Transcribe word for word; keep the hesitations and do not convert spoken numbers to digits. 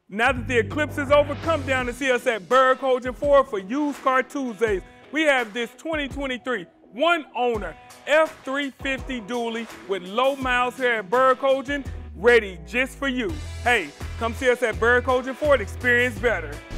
Now that the eclipse is over, come down and see us at Kultgen Ford for Used Car Tuesdays. We have this twenty twenty-three one owner F three fifty dually with low miles here at Kultgen, ready just for you. Hey, come see us at Kultgen Ford, experience better.